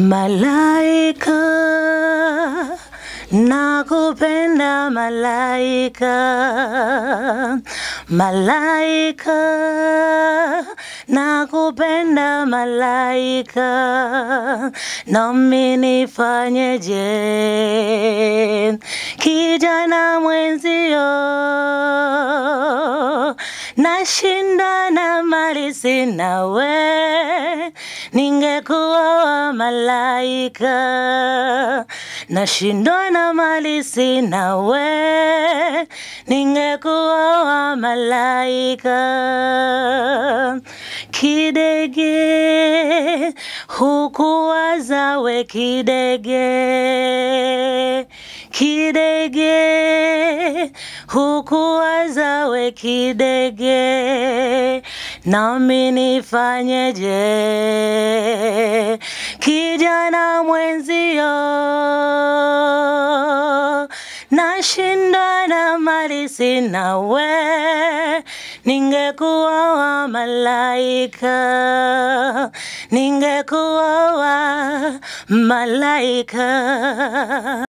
Malaika, nakupenda malaika. Malaika, nakupenda malaika. Nami nifanyeje? Kijana mwenzio, nashinda na mali sina we, ningekuwa malaika. Nashindwa na mali sina we, ningekuwa malaika. Kidege, hukuwaza we kidege. Kidege, hukuwaza we kidege. Nami nifanyeje? Kijana mwenzio, nashindwa na mali sina we, ningekuwa malaika. Ningekuwa malaika.